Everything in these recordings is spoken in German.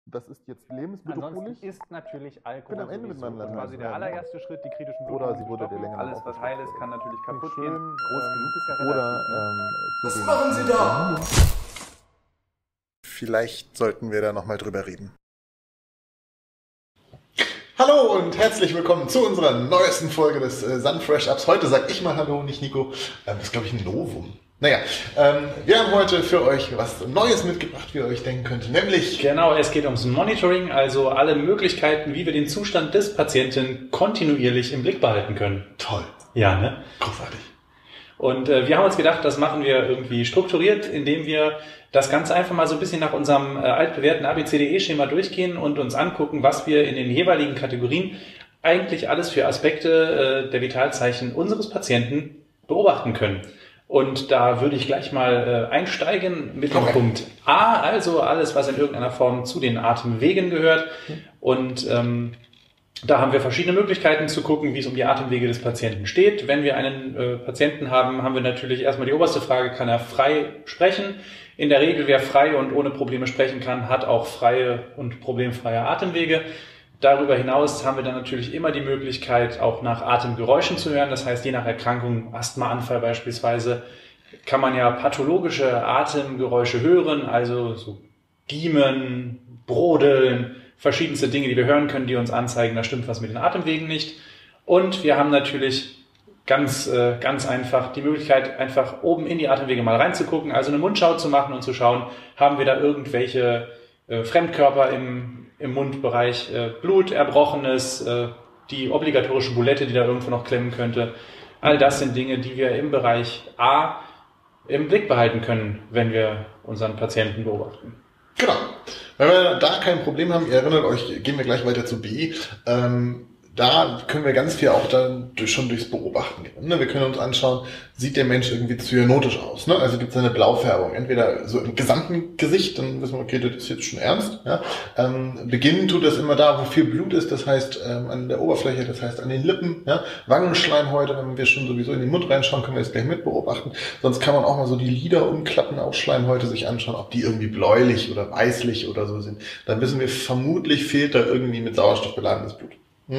das ist jetzt lebensbedrohlich. Ansonsten ist natürlich Alkohol bin am Ende mit meinem Latein. quasi der allererste Schritt, die kritischen Oder sie Blutungen wurde zu der stoppen. länger Alles, was heil ist, kann natürlich kaputt gehen. Schön, Groß genug ist ja oder relativ. Was machen Sie da? Vielleicht sollten wir da nochmal drüber reden. Hallo und herzlich willkommen zu unserer neuesten Folge des Sunfresh Ups. Heute sage ich mal Hallo, nicht Nico. Das ist, glaube ich, ein Novum. Naja, wir haben heute für euch was Neues mitgebracht, wie ihr euch denken könnt, nämlich... Genau, es geht ums Monitoring, also alle Möglichkeiten, wie wir den Zustand des Patienten kontinuierlich im Blick behalten können. Toll. Ja, ne? Großartig. Und wir haben uns gedacht, das machen wir irgendwie strukturiert, indem wir das Ganze einfach mal so ein bisschen nach unserem altbewährten ABCDE-Schema durchgehen und uns angucken, was wir in den jeweiligen Kategorien eigentlich alles für Aspekte der Vitalzeichen unseres Patienten beobachten können. Und da würde ich gleich mal einsteigen mit dem Punkt A, also alles, was in irgendeiner Form zu den Atemwegen gehört. Und da haben wir verschiedene Möglichkeiten zu gucken, wie es um die Atemwege des Patienten steht. Wenn wir einen Patienten haben, haben wir natürlich erstmal die oberste Frage, kann er frei sprechen? In der Regel, wer frei und ohne Probleme sprechen kann, hat auch freie und problemfreie Atemwege. Darüber hinaus haben wir dann natürlich immer die Möglichkeit, auch nach Atemgeräuschen zu hören. Das heißt, je nach Erkrankung, Asthmaanfall beispielsweise, kann man ja pathologische Atemgeräusche hören, also so Giemen, Brodeln, verschiedenste Dinge, die wir hören können, die uns anzeigen, da stimmt was mit den Atemwegen nicht. Und wir haben natürlich ganz einfach die Möglichkeit, einfach oben in die Atemwege mal reinzugucken, also eine Mundschau zu machen und zu schauen, haben wir da irgendwelche Fremdkörper im Mundbereich, Blut, Erbrochenes, die obligatorische Bulette, die da irgendwo noch klemmen könnte. All das sind Dinge, die wir im Bereich A im Blick behalten können, wenn wir unseren Patienten beobachten. Genau. Wenn wir da kein Problem haben, ihr erinnert euch, gehen wir gleich weiter zu B. Da können wir ganz viel auch dann schon durchs Beobachten gehen. Ne? Wir können uns anschauen, sieht der Mensch irgendwie zyanotisch aus? Ne? Also gibt es eine Blaufärbung, entweder so im gesamten Gesicht, dann wissen wir, okay, das ist jetzt schon ernst. Ja? Beginnen tut das immer da, wo viel Blut ist, das heißt an der Oberfläche, das heißt an den Lippen, ja? Wangenschleimhäute, wenn wir schon sowieso in den Mund reinschauen, können wir das gleich mit beobachten. Sonst kann man auch mal so die Lider umklappen, auch Schleimhäute sich anschauen, ob die irgendwie bläulich oder weißlich oder so sind. Dann wissen wir, vermutlich fehlt da irgendwie mit Sauerstoff beladenes Blut.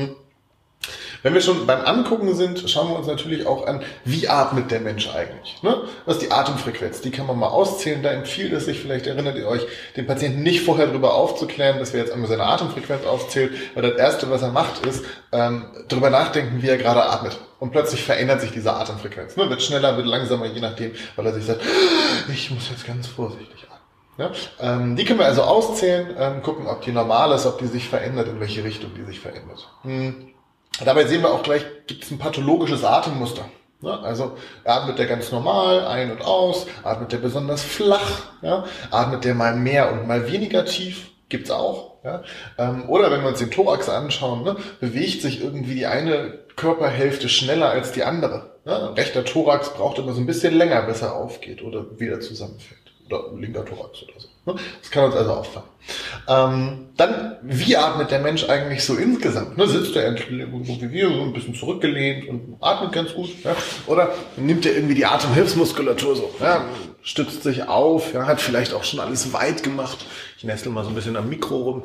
Wenn wir schon beim Angucken sind, schauen wir uns natürlich auch an, wie atmet der Mensch eigentlich. Ne? Was ist die Atemfrequenz? Die kann man mal auszählen. Da empfiehlt es sich, vielleicht erinnert ihr euch, den Patienten nicht vorher darüber aufzuklären, dass wir jetzt einmal seine Atemfrequenz aufzählen, weil das Erste, was er macht, ist darüber nachdenken, wie er gerade atmet. Und plötzlich verändert sich diese Atemfrequenz. Ne? Wird schneller, wird langsamer, je nachdem, weil er sich sagt, ich muss jetzt ganz vorsichtig atmen. Ja? Die können wir also auszählen, gucken, ob die normal ist, ob die sich verändert, in welche Richtung die sich verändert. Dabei sehen wir auch gleich, gibt es ein pathologisches Atemmuster. Ja, also atmet der ganz normal ein und aus, atmet der besonders flach, ja, atmet der mal mehr und mal weniger tief, gibt's auch. Ja. Oder wenn wir uns den Thorax anschauen, ne, bewegt sich irgendwie die eine Körperhälfte schneller als die andere. Ja. Rechter Thorax braucht immer so ein bisschen länger, bis er aufgeht oder wieder zusammenfällt. Oder linker Thorax oder so. Das kann uns also auffallen. Dann, wie atmet der Mensch eigentlich so insgesamt? Ne, sitzt er so wie wir, so ein bisschen zurückgelehnt und atmet ganz gut? Ja? Oder nimmt er irgendwie die Atemhilfsmuskulatur so? Ja? Stützt sich auf, ja? Hat vielleicht auch schon alles weit gemacht. Ich nestle mal so ein bisschen am Mikro rum.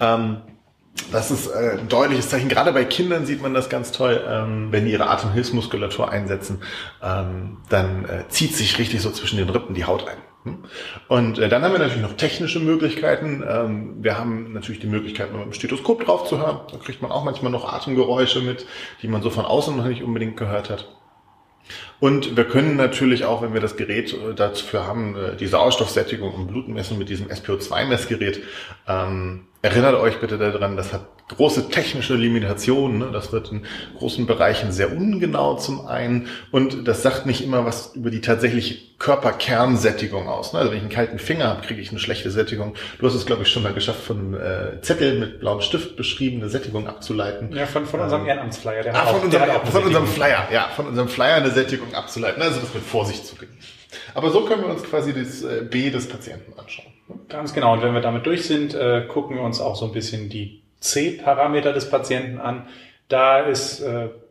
Das ist ein deutliches Zeichen. Gerade bei Kindern sieht man das ganz toll, wenn die ihre Atemhilfsmuskulatur einsetzen, dann zieht sich richtig so zwischen den Rippen die Haut ein. Und dann haben wir natürlich noch technische Möglichkeiten. Wir haben natürlich die Möglichkeit, mit dem Stethoskop drauf zu hören. Da kriegt man auch manchmal noch Atemgeräusche mit, die man so von außen noch nicht unbedingt gehört hat. Und wir können natürlich auch, wenn wir das Gerät dafür haben, die Sauerstoffsättigung im Blut messen mit diesem SpO2-Messgerät. Erinnert euch bitte daran, das hat große technische Limitationen. Ne? Das wird in großen Bereichen sehr ungenau zum einen. Und das sagt nicht immer was über die tatsächliche Körperkernsättigung aus. Ne? Also wenn ich einen kalten Finger habe, kriege ich eine schlechte Sättigung. Du hast es, glaube ich, schon mal geschafft, von Zettel mit blauem Stift beschriebene Sättigung abzuleiten. Ja, von unserem Ehrenamtsflyer. Von unserem Flyer eine Sättigung abzuleiten. Also das mit Vorsicht zu gehen. Aber so können wir uns quasi das B des Patienten anschauen. Ganz genau. Und wenn wir damit durch sind, gucken wir uns auch so ein bisschen die C-Parameter des Patienten an. Da ist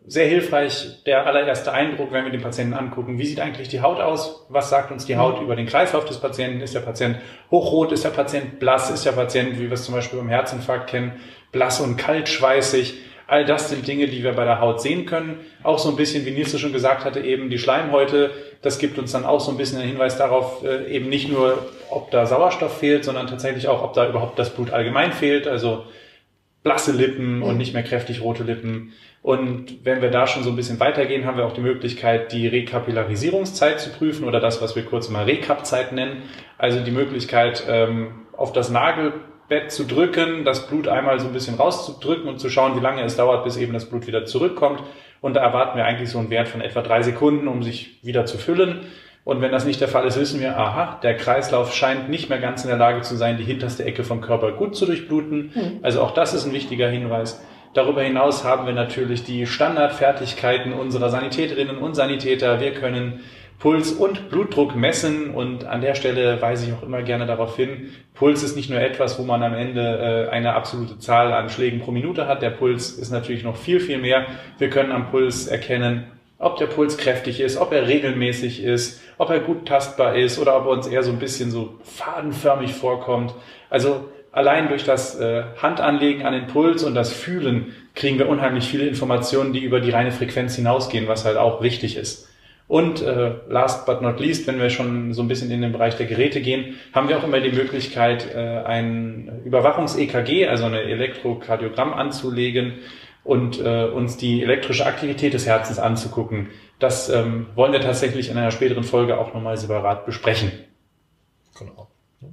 sehr hilfreich der allererste Eindruck, wenn wir den Patienten angucken. Wie sieht eigentlich die Haut aus? Was sagt uns die Haut über den Kreislauf des Patienten? Ist der Patient hochrot? Ist der Patient blass? Ist der Patient, wie wir es zum Beispiel beim Herzinfarkt kennen, blass und kaltschweißig? All das sind Dinge, die wir bei der Haut sehen können. Auch so ein bisschen, wie Nils schon gesagt hatte, eben die Schleimhäute. Das gibt uns dann auch so ein bisschen einen Hinweis darauf, eben nicht nur, ob da Sauerstoff fehlt, sondern tatsächlich auch, ob da überhaupt das Blut allgemein fehlt. Also blasse Lippen und nicht mehr kräftig rote Lippen. Und wenn wir da schon so ein bisschen weitergehen, haben wir auch die Möglichkeit, die Rekapillarisierungszeit zu prüfen oder das, was wir kurz mal Rekap-Zeit nennen. Also die Möglichkeit, auf das Nagelbett zu drücken, das Blut einmal so ein bisschen rauszudrücken und zu schauen, wie lange es dauert, bis eben das Blut wieder zurückkommt. Und da erwarten wir eigentlich so einen Wert von etwa 3 Sekunden, um sich wieder zu füllen. Und wenn das nicht der Fall ist, wissen wir, aha, der Kreislauf scheint nicht mehr ganz in der Lage zu sein, die hinterste Ecke vom Körper gut zu durchbluten. Also auch das ist ein wichtiger Hinweis. Darüber hinaus haben wir natürlich die Standardfertigkeiten unserer Sanitäterinnen und Sanitäter. Wir können Puls und Blutdruck messen und an der Stelle weise ich auch immer gerne darauf hin, Puls ist nicht nur etwas, wo man am Ende eine absolute Zahl an Schlägen pro Minute hat. Der Puls ist natürlich noch viel, viel mehr. Wir können am Puls erkennen, ob der Puls kräftig ist, ob er regelmäßig ist, ob er gut tastbar ist oder ob er uns eher so ein bisschen so fadenförmig vorkommt. Also allein durch das Handanlegen an den Puls und das Fühlen kriegen wir unheimlich viele Informationen, die über die reine Frequenz hinausgehen, was halt auch wichtig ist. Und last but not least, wenn wir schon so ein bisschen in den Bereich der Geräte gehen, haben wir auch immer die Möglichkeit, ein Überwachungs-EKG, also eine Elektrokardiogramm anzulegen und uns die elektrische Aktivität des Herzens anzugucken. Das wollen wir tatsächlich in einer späteren Folge auch nochmal separat besprechen. Genau.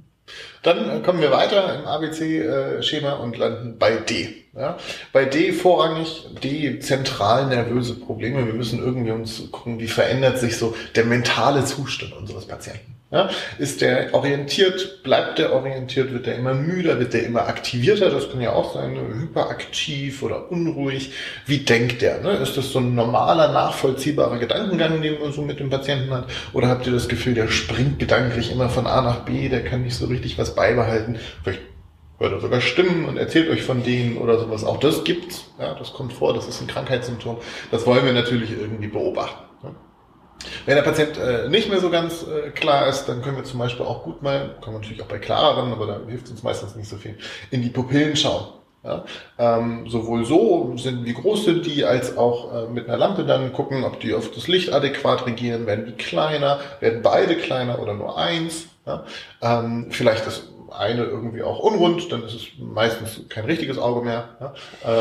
Dann kommen wir weiter im ABC-Schema und landen bei D. Ja? Bei D vorrangig die zentral nervöse Probleme. Wir müssen irgendwie uns gucken, wie verändert sich so der mentale Zustand unseres Patienten. Ja? Ist der orientiert? Bleibt der orientiert? Wird der immer müder? Wird der immer aktivierter? Das kann ja auch sein, hyperaktiv oder unruhig. Wie denkt der? Ne? Ist das so ein normaler, nachvollziehbarer Gedankengang, den man so mit dem Patienten hat? Oder habt ihr das Gefühl, der springt gedanklich immer von A nach B, der kann nicht so richtig was beibehalten? Vielleicht hört er sogar Stimmen und erzählt euch von denen oder sowas. Auch das gibt's. Ja, das kommt vor, das ist ein Krankheitssymptom. Das wollen wir natürlich irgendwie beobachten. Ne? Wenn der Patient nicht mehr so ganz klar ist, dann können wir zum Beispiel auch gut mal, kann man natürlich auch bei klareren, aber da hilft uns meistens nicht so viel, in die Pupillen schauen. Ja? Sowohl so, wie groß sind die, als auch mit einer Lampe dann gucken, ob die auf das Licht adäquat reagieren, werden die kleiner, werden beide kleiner oder nur eins. Ja? Vielleicht ist eine irgendwie auch unrund, dann ist es meistens kein richtiges Auge mehr. Ja?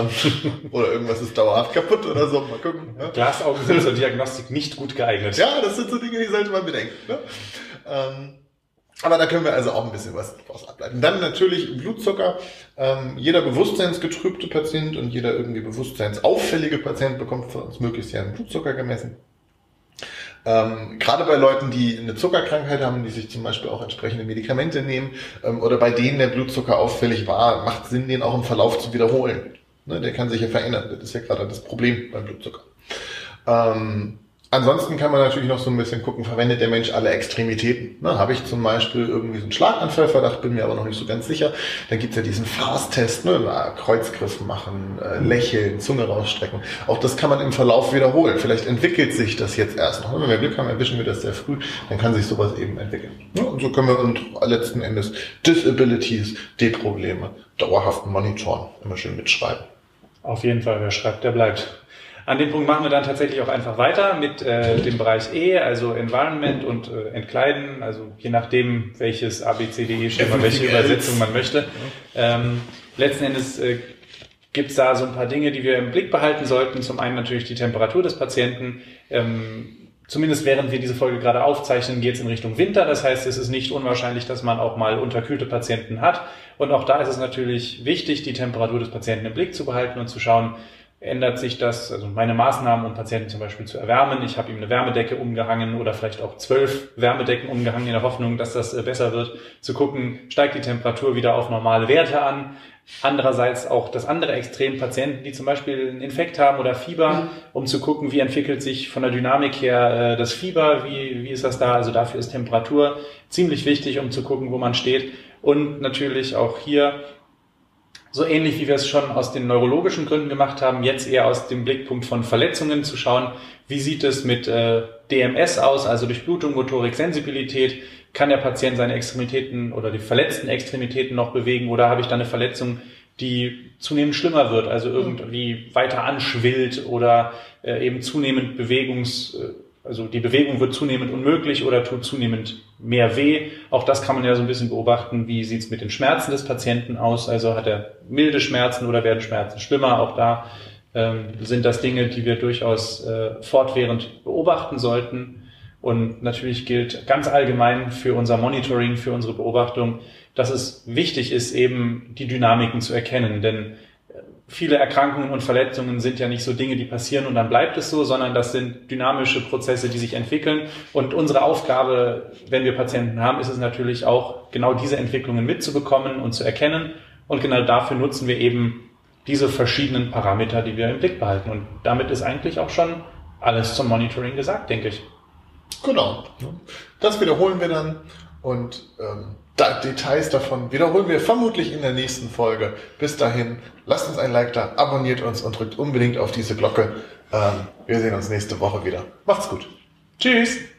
Oder irgendwas ist dauerhaft kaputt oder so. Mal gucken. Ja? Glasaugen sind zur Diagnostik nicht gut geeignet. Ja, das sind so Dinge, die sollte man bedenken. Ne? Aber da können wir also auch ein bisschen was draus ableiten. Dann natürlich Blutzucker. Jeder bewusstseinsgetrübte Patient und jeder irgendwie bewusstseinsauffällige Patient bekommt von uns möglichst ja einen Blutzucker gemessen. Gerade bei Leuten, die eine Zuckerkrankheit haben, die sich zum Beispiel auch entsprechende Medikamente nehmen oder bei denen der Blutzucker auffällig war, macht Sinn, den auch im Verlauf zu wiederholen. Ne, der kann sich ja verändern. Das ist ja gerade das Problem beim Blutzucker. Ansonsten kann man natürlich noch so ein bisschen gucken, verwendet der Mensch alle Extremitäten? Ne, habe ich zum Beispiel irgendwie so einen Schlaganfallverdacht, bin mir aber noch nicht so ganz sicher. Dann gibt's ja diesen Fast-Test, ne, Kreuzgriff machen, lächeln, Zunge rausstrecken. Auch das kann man im Verlauf wiederholen. Vielleicht entwickelt sich das jetzt erst noch. Wenn wir Glück haben, erwischen wir das sehr früh, dann kann sich sowas eben entwickeln. Ne, und so können wir und letzten Endes Disabilities, D-Probleme dauerhaft monitoren, immer schön mitschreiben. Auf jeden Fall, wer schreibt, der bleibt. An dem Punkt machen wir dann tatsächlich auch einfach weiter mit dem Bereich E, also Environment und Entkleiden, also je nachdem, welches ABCDE-Schema, welche Übersetzung man möchte. Letzten Endes gibt's da so ein paar Dinge, die wir im Blick behalten sollten. Zum einen natürlich die Temperatur des Patienten. Zumindest während wir diese Folge gerade aufzeichnen, geht's in Richtung Winter. Das heißt, es ist nicht unwahrscheinlich, dass man auch mal unterkühlte Patienten hat. Und auch da ist es natürlich wichtig, die Temperatur des Patienten im Blick zu behalten und zu schauen, ändert sich das, also meine Maßnahmen, um Patienten zum Beispiel zu erwärmen. Ich habe ihm eine Wärmedecke umgehangen oder vielleicht auch 12 Wärmedecken umgehangen in der Hoffnung, dass das besser wird. Zu gucken, steigt die Temperatur wieder auf normale Werte an. Andererseits auch das andere Extrem, Patienten, die zum Beispiel einen Infekt haben oder Fieber, um zu gucken, wie entwickelt sich von der Dynamik her das Fieber, wie ist das da? Also dafür ist Temperatur ziemlich wichtig, um zu gucken, wo man steht. Und natürlich auch hier so ähnlich wie wir es schon aus den neurologischen Gründen gemacht haben, jetzt eher aus dem Blickpunkt von Verletzungen zu schauen, wie sieht es mit DMS aus, also Durchblutung, Motorik, Sensibilität, kann der Patient seine Extremitäten oder die verletzten Extremitäten noch bewegen oder habe ich da eine Verletzung, die zunehmend schlimmer wird, also irgendwie weiter anschwillt oder eben zunehmend also die Bewegung wird zunehmend unmöglich oder tut zunehmend mehr weh. Auch das kann man ja so ein bisschen beobachten, wie sieht es mit den Schmerzen des Patienten aus, also hat er milde Schmerzen oder werden Schmerzen schlimmer, auch da sind das Dinge, die wir durchaus fortwährend beobachten sollten. Und natürlich gilt ganz allgemein für unser Monitoring, für unsere Beobachtung, dass es wichtig ist, eben die Dynamiken zu erkennen. Denn viele Erkrankungen und Verletzungen sind ja nicht so Dinge, die passieren und dann bleibt es so, sondern das sind dynamische Prozesse, die sich entwickeln. Und unsere Aufgabe, wenn wir Patienten haben, ist es natürlich auch, genau diese Entwicklungen mitzubekommen und zu erkennen. Und genau dafür nutzen wir eben diese verschiedenen Parameter, die wir im Blick behalten. Und damit ist eigentlich auch schon alles zum Monitoring gesagt, denke ich. Genau. Das wiederholen wir dann und Details davon wiederholen wir vermutlich in der nächsten Folge. Bis dahin, lasst uns ein Like da, abonniert uns und drückt unbedingt auf diese Glocke. Wir sehen uns nächste Woche wieder. Macht's gut. Tschüss.